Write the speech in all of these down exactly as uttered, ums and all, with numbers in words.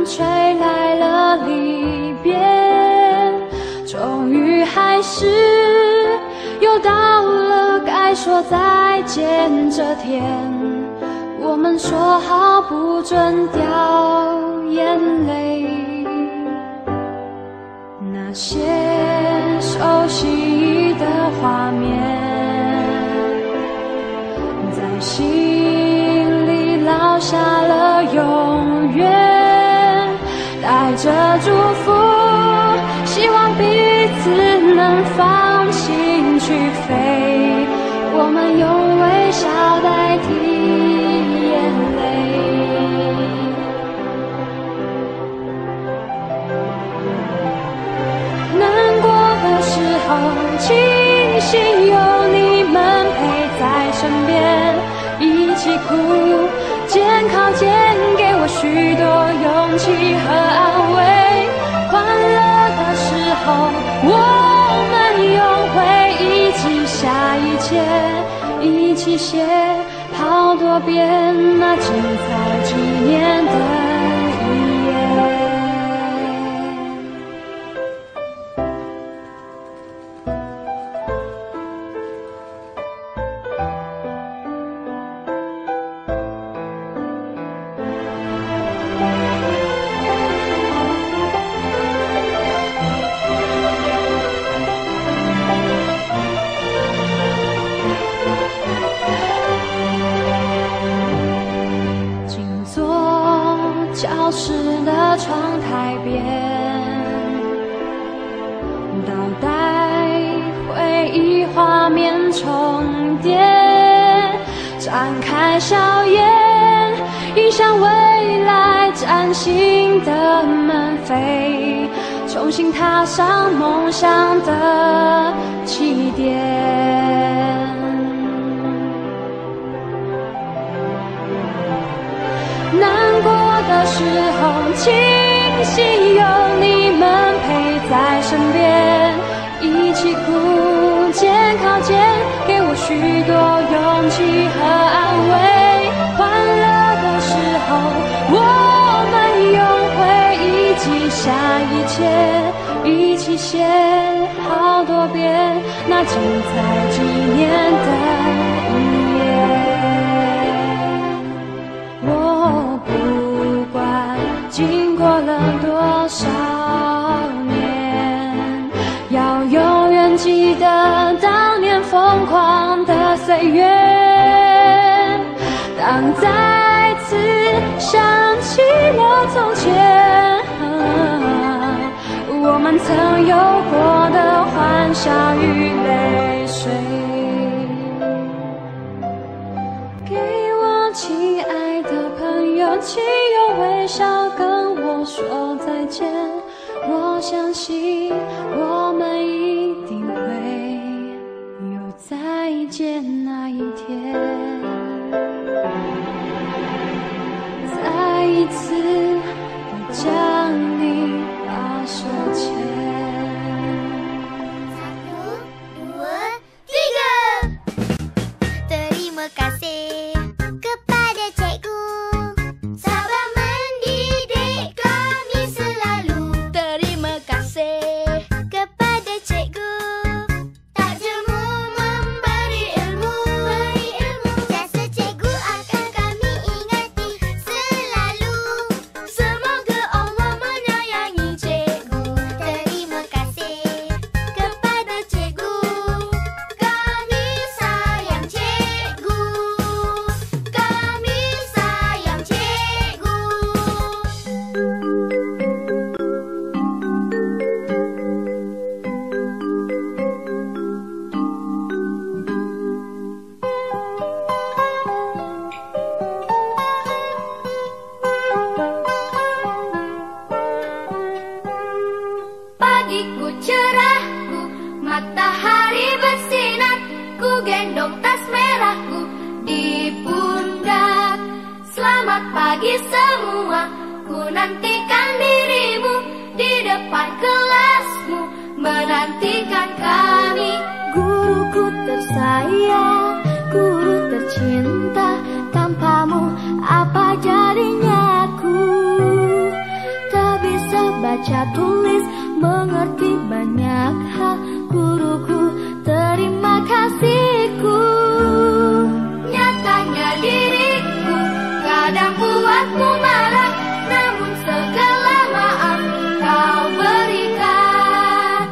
吹来了离别，终于还是又到了该说再见这天。我们说好不准掉眼泪，那些熟悉的画面在心里烙下了永远，带着祝福，希望彼此能放心去飞。我们用微笑代替眼泪，难过的时候庆幸有你们陪在身边，一起哭，肩靠肩给我许多勇气和安慰。欢乐的时候我们用回忆记下一切，一起写好多遍那精彩纪念的一页。教室的窗台边，倒带回忆画面重叠，展开笑颜，迎向未来崭新的门扉，重新踏上梦想的起点。难过的时候庆幸有你们陪在身边，一起哭，肩靠肩给我许多勇气和安慰。欢乐的时候我们用回忆记下一切，一起写好多遍那精彩纪念的一页。我不管经过了多少年，要永远记得当年疯狂的岁月。当再次想起了从前，我们曾有过的欢笑与泪水，给我亲爱的朋友，请用微笑跟我说再见。我相信我们一定会有再见那一天，再一次的将你把手牵。 Satu, dua, tiga. Terima kasih kepada cikgu, sabar mendidik kami selalu. Terima kasih kepada cikgu, tak jemu memberi ilmu. Jasa cikgu akan kami ingati selalu. Semoga Allah menyayangi cikgu. Terima kasih kepada cikgu, kami sayang cikgu, kami sayang cikgu. Pagiku cerahku, matahari bersinar, ku gendong tas merahku di pundak. Selamat pagi semua, ku nantikan dirimu di depan kelasmu, menantikan kami. Guruku tersayang, guru tercinta, tanpamu apa jadinya aku? baca tulis, mengerti banyak hal. Guruku, terima kasihku. Nyatanya diriku kadang buatmu marah, namun segala maaf kau berikan.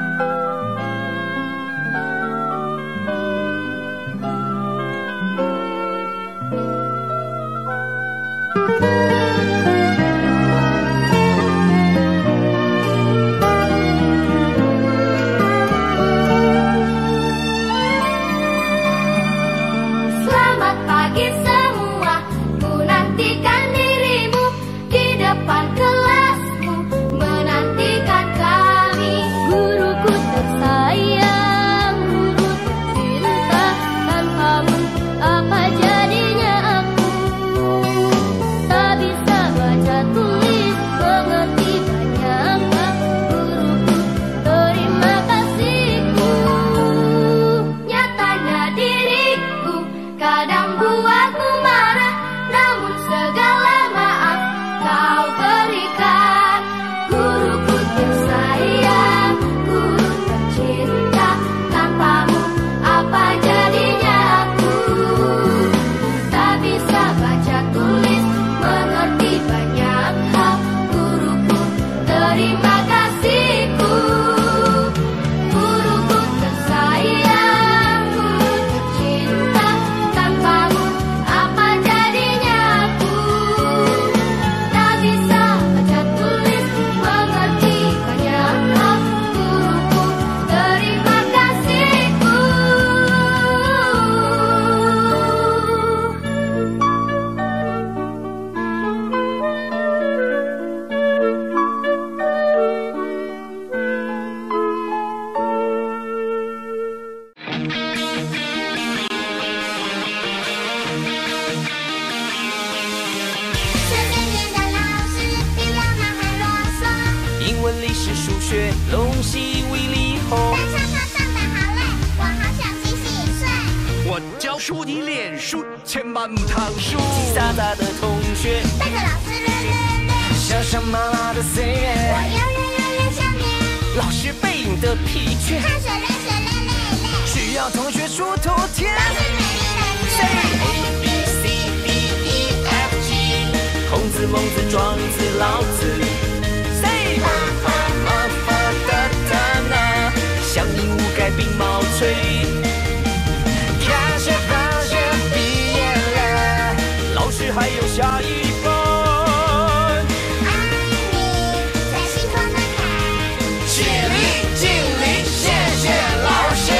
Selamat pagi semua, ku nantikan dirimu di depan kelasmu, menantikan kami. Guruku tersayang, guru tercinta, tanpamu apa jadinya aku? Tak bisa baca tulis, mengerti banyak hal. Guruku, terima kasihku. Nyatanya diriku kadang buatmu marah, namun segala maaf kau berikan. Guruku tersayang, guru tercinta, tanpamu apa jadinya aku? Tak bisa baca tulis, mengerti banyak hal. Guruku, terima kasihku. Guruku tersayang, guru tercinta, tanpamu apa jadinya aku? Tak bisa baca tulis, mengerti banyak hal. Guruku, terima kasihku. 英文、历史、数学、龙戏为理后， 上课上得好累，我好想洗洗睡。 我教书你练书，千万不堂书。 叽喳喳的同学， 背着老师练练练， 想想妈妈的我 C， 要练练练想念。 老师背影的疲倦， 汗水泪水泪泪泪， 需要同学出头天。 都是美丽的字。 A B C D E F G， 孔子、孟子、庄子、老子。Say 妈妈妈妈的的呢，像鹦鹉盖鬓毛垂。看学放学毕业了，老师还有下一本。 爱你在心头难开， 起立敬礼，谢谢老师。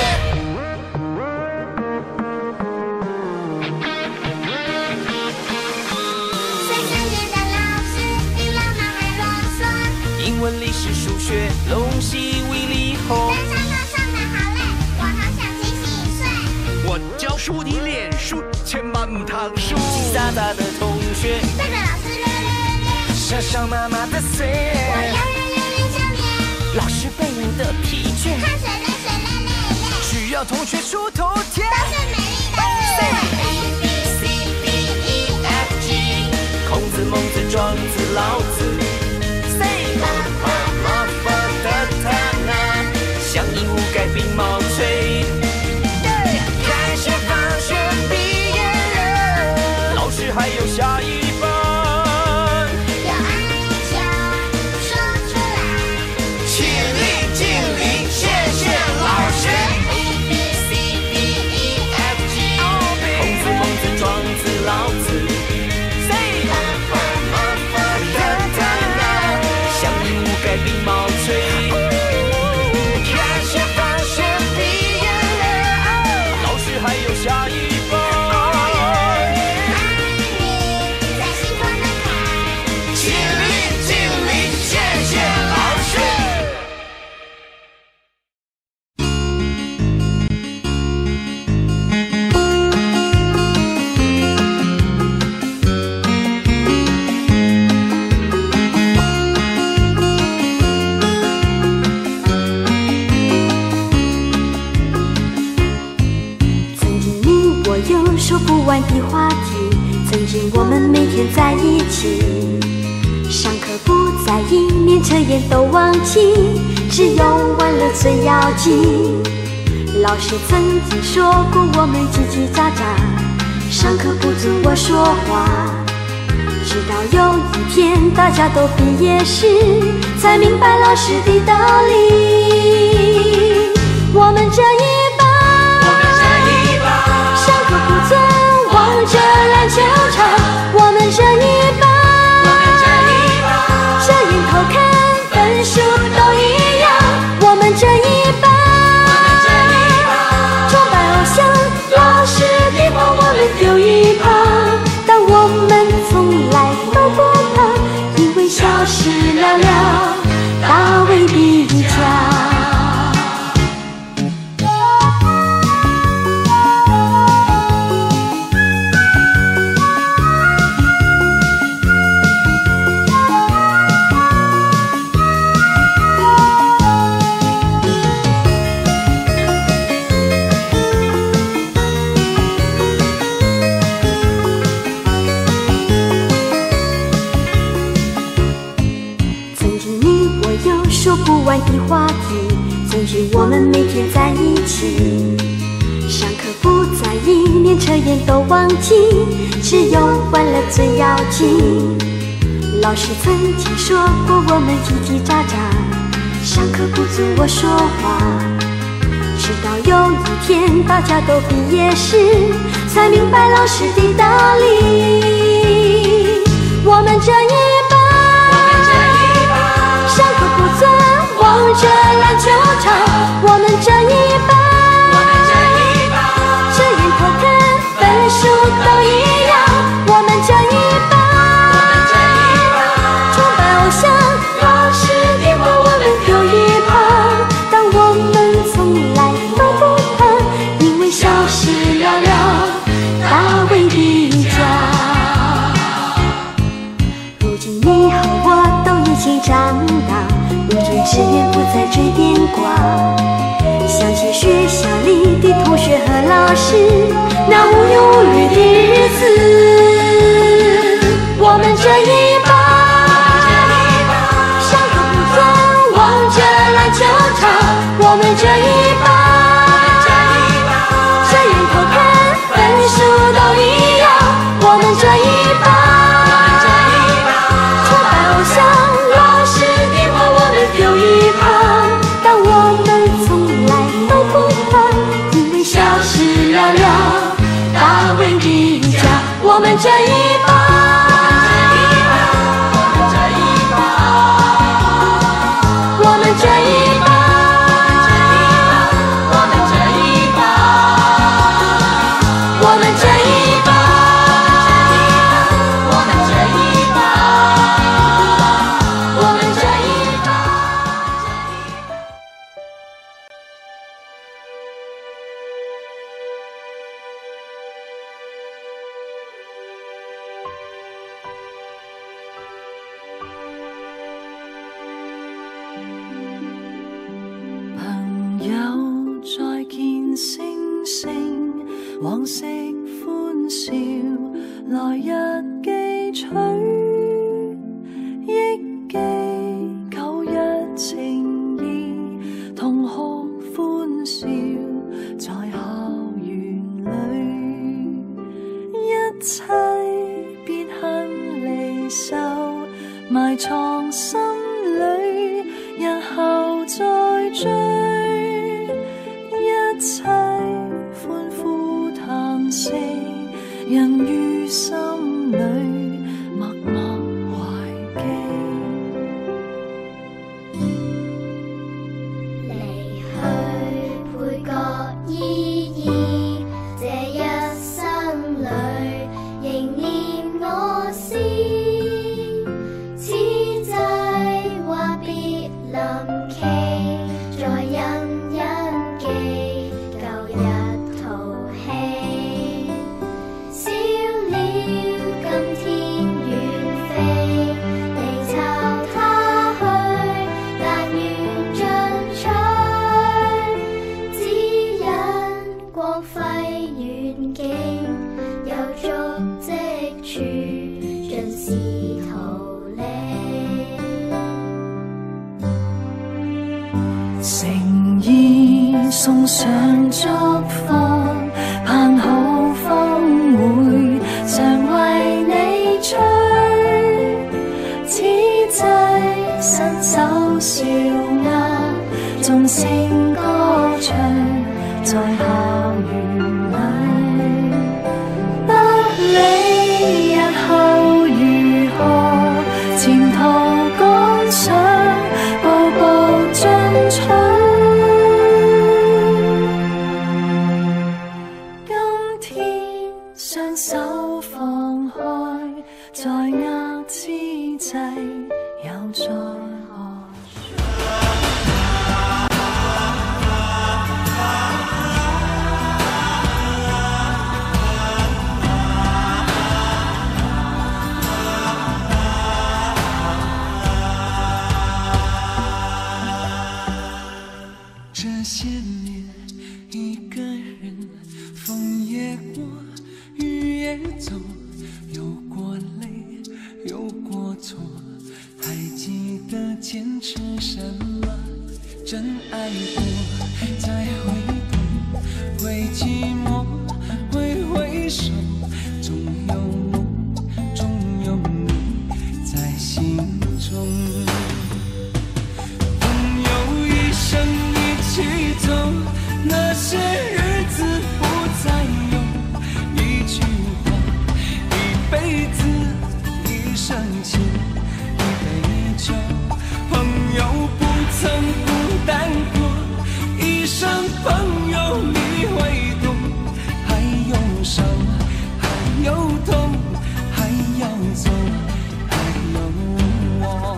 最讨厌的老师比老妈还啰嗦。 英文、历史、数学、龙戏为理后， 上课上得好累，我好想洗洗睡。 我教书你练书，千万不堂书。 叽喳喳的同学， 背着老师练练练， 想想妈妈的 C， 我要练练练想念。 老师背影的疲倦， 汗水泪水泪泪泪， 需要同学出头天。 都是美丽的字。 A B C D E F G， 孔子、孟子、庄子、老子。Say 妈妈妈妈的他呢，像鹦鹉盖鬓毛垂。开学放学毕业了，老师还有下一本。 有爱就说出来， 起立敬礼，谢谢老师。A B C D E F G， 孔子、孟子、庄子、老子。Say 妈妈妈妈的他呢，像鹦鹉盖鬓毛垂。开学放学毕业了，老师还有下一本。 爱你在心头难开， 起立敬礼，谢谢老师。 曾经你我有说不完的话题，曾经我们每天在一起，上课不在意，面连测验都忘记，只有玩乐最要紧。老师曾经说过我们叽叽喳喳，上课不准我说话。直到有一天大家都毕业时，才明白老师的道理。我们这一班，上课不准望着篮球场。我们这一班，遮眼偷看分数都一样。我们这一班，崇拜偶像，老师的话我们丢一旁。但我们从来都不怕，因为小事了了，大未必佳。说不完的话题，曾经我们每天在一起，上课不在意，连测验都忘记，只有玩乐最要紧。老师曾经说过我们叽叽喳喳，上课不准我说话。直到有一天大家都毕业时，才明白老师的道理。我们这一班，上课不准望着篮球场。我们这一班，遮眼偷看分数都一样。我们这一班，崇拜偶像，老师的话我们丢一旁。但我们从来都不怕，因为小事了了，大未必佳。如今你和我都已经长大，如今志愿不再追电挂，想起学校里的同学和老师，那无忧无虑的日子。我们这一班，上课不准望着篮球场。我们这一班，遮眼偷看分数都一样。我们这一班，崇拜偶像，老师的话我们丢一旁。但我们从来都不怕，因为小事了了，大未必佳。我们这一班，我们这一班，我们这一班，我们这一班，我们这一班，我们这一班。 朋友再見星星，往昔歡笑，來日記取，憶記舊日情誼，同學歡笑，在校園裏，一切別恨離愁，埋藏心裏，日後再追，一切歡呼嘆息，人於心裏默默懷記。 離去配各意義，這一生裏仍念我思。此際話別臨期，再印印記舊日淘氣。少了送上祝福，盼好風會常為你吹。此際伸手笑額，縱聲歌唱在校園裏。不理日後如何，前途趕上，步步進取。雙手放開，在握之際，又再何这些年一个人，风也过，雨也走，有过泪，有过错，还记得坚持什么？真爱过，再回头，会寂寞，会回首，总有梦，总有你在心中。朋友一生一起走，那些日子不再有。一句话，一辈子，一生情，一杯酒。朋友不曾孤单过，一生朋友你会懂。还有伤，还有痛，还要走，还有我。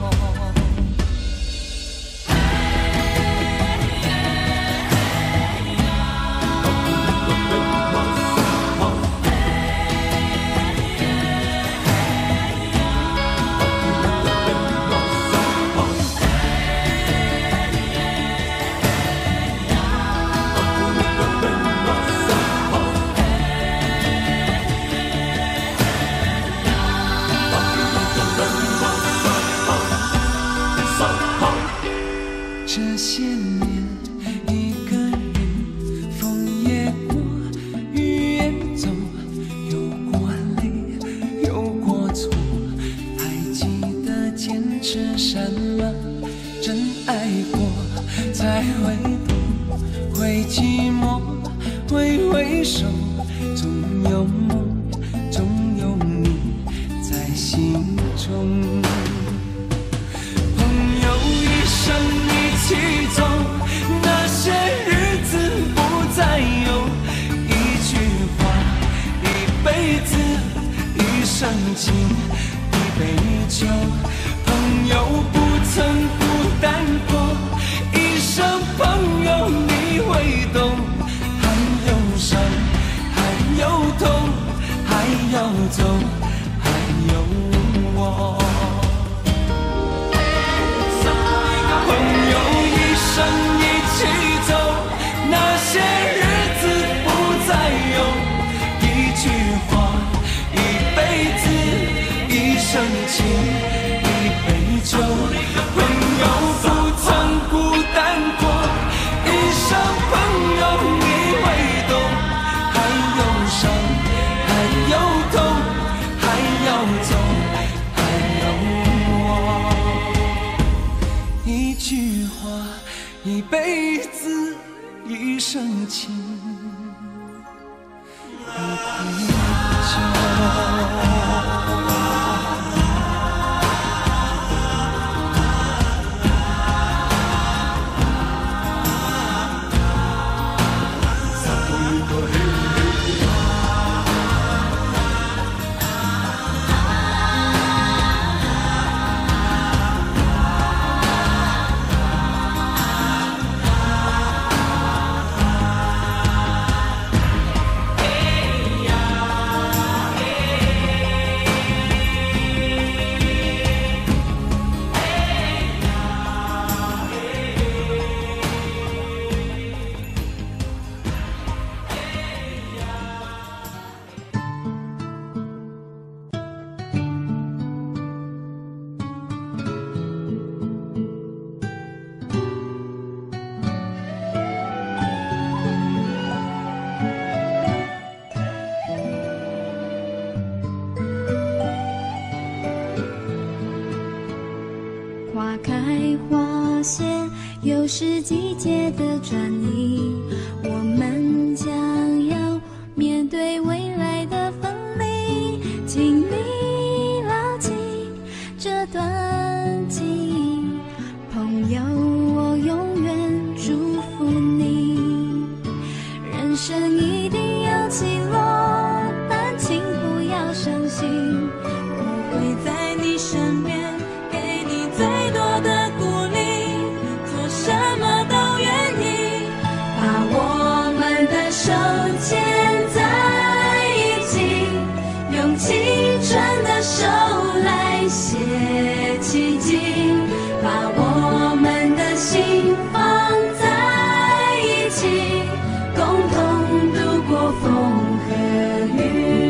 这些年一个人，风也过，雨也走，有过泪，有过错，还记得坚持什么？真爱过，再回头，会寂寞，会回首，总有梦，总有你在心中。朋友一生一起走，那些日子不再有。一句话，一辈子，一生情，一杯酒。朋友不曾孤单过，一生朋友你会懂。还有伤，还有痛，还要走，还有我。朋友一生一起走，那些日子不再有。一句话，一辈子，一生情，一杯酒。朋友不曾孤单过，一生朋友你会懂。还有伤，还有痛，还要走，还有我。一句话，一辈子，一生情，一杯酒。 花谢，又是季节的转移，我们将要面对未来的分离，请你牢记这段记忆，朋友，我永远祝福你。人生一定有起落，但请不要伤心，我会在你身边，给你最多的鼓励，做什么都愿意，把我们的手牵在一起，用青春的手来写奇迹，把我们的心放在一起，共同度过风和雨。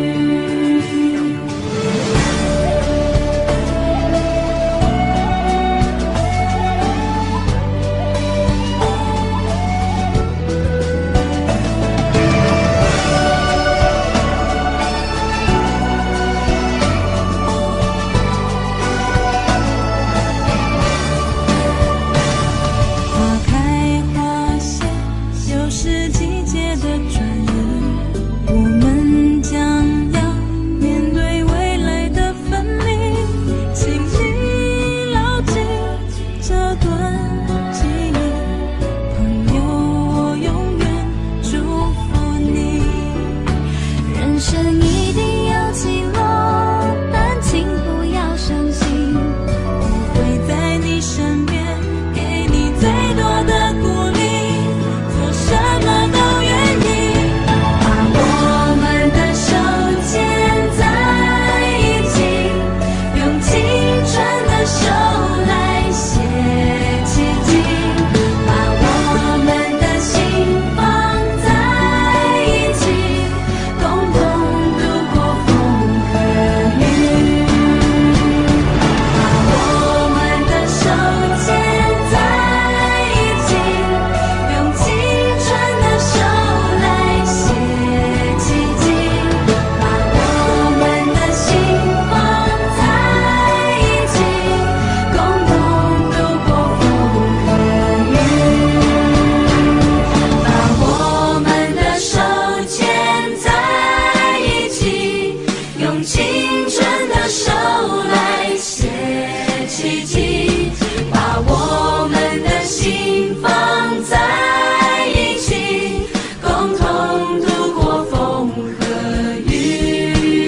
花开花谢，又是季节的转移，我们将要面对未来的分离，请你牢记这段记忆，朋友，我永远祝福你。人生一定有起落，但请不要伤心，我会在你身边，给你最多的鼓励，做什么都愿意，把我们的手牵在一起，用青春的手来写奇迹，把我们的心放在一起，共同度过风和雨，把我们的手牵在一起，用青春的手来写奇迹，把我们的心放在一起，共同度过风和雨，把我们的手牵在一起，用青春的手来写奇迹，把我们的心放在一起，共同度过风和雨。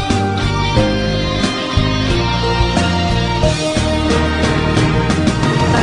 把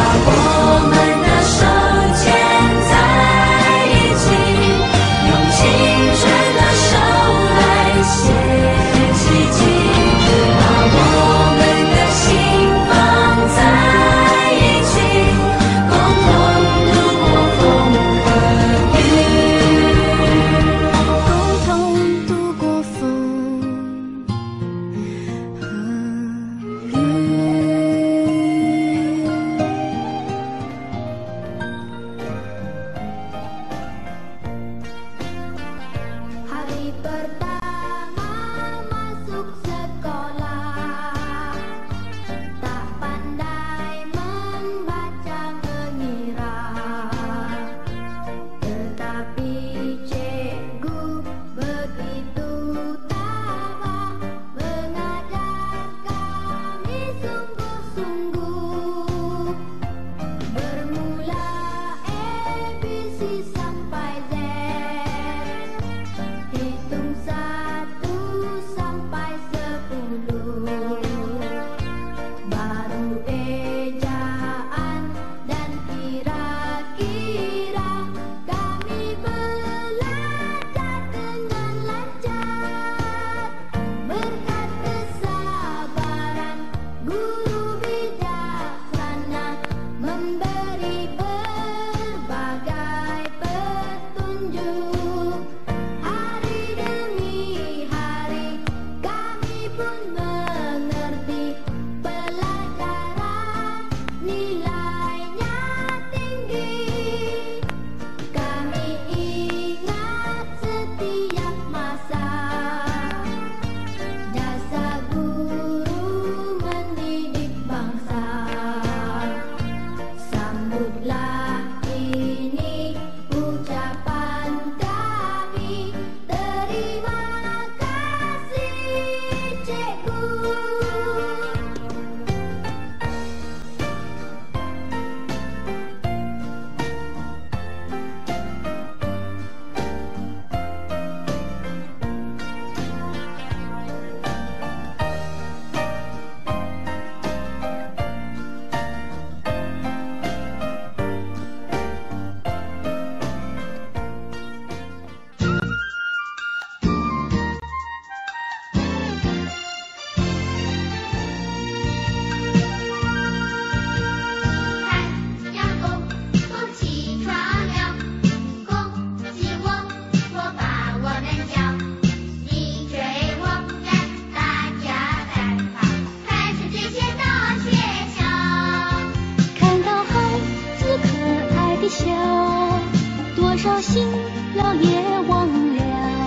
小心了也忘了。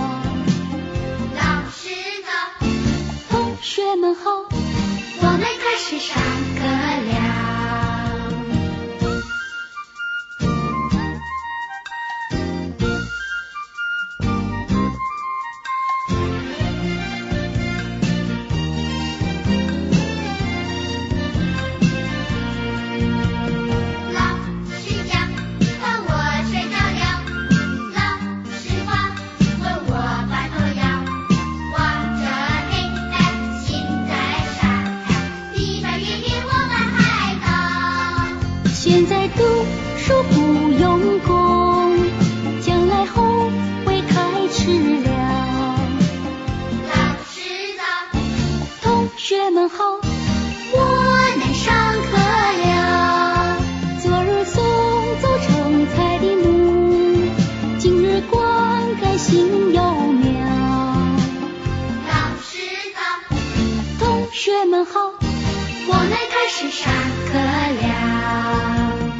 老师的同学们好， 我们开始上课了。 现在读书不用功，将来后会太迟了。 老师的同学们好， 我们上课了。 昨日送走成才的木，今日灌溉新幼苗。 老师的同学们好， 我们开始上课了。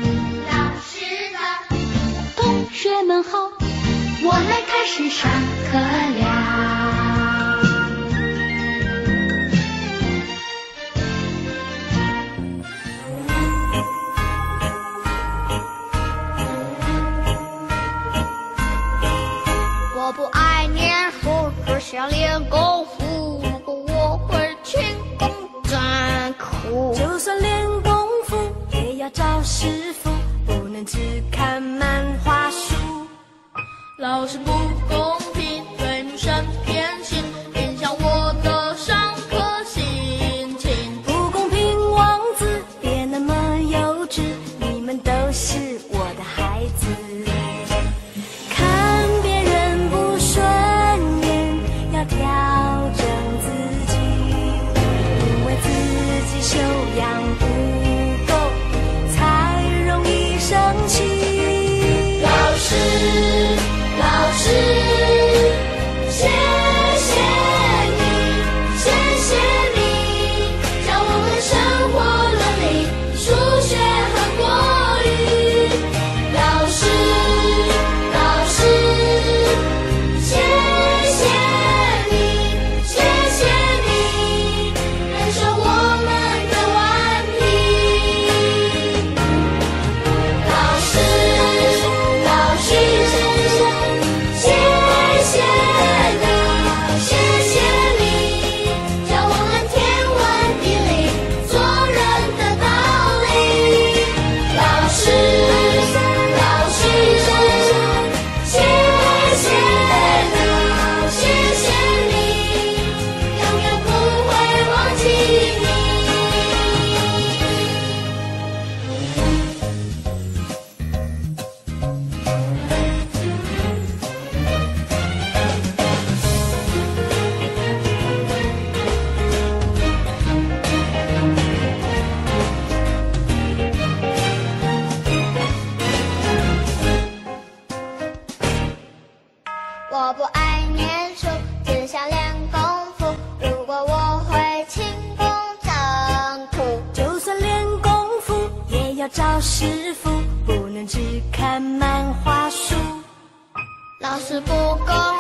同学们好， 我们开始上课了。 我不爱念书，只想练功夫。如果我会勤工占苦， 就算练功夫，也要找师傅，不能只看漫画书。 老师不公平，对女生偏心，影响我的上课心情。 不公平，王子别那么幼稚，你们都是我的孩子。看别人不顺眼，要调整自己，因为自己修养不够，才容易生气。 老师，老师，谢谢你，谢谢你，教我们生活伦理、数学和国语。老师，老师，谢谢你，谢谢你，忍受我们的顽皮。老师，老师，谢谢你，谢谢你，教我们天文地理、做人的道理。老师，老师，谢谢你，谢谢你，永远不会忘记你。 我不爱念书，只想练功夫。如果我会勤工占苦， 就算练功夫，也要找师傅，不能只看漫画书。 老师不公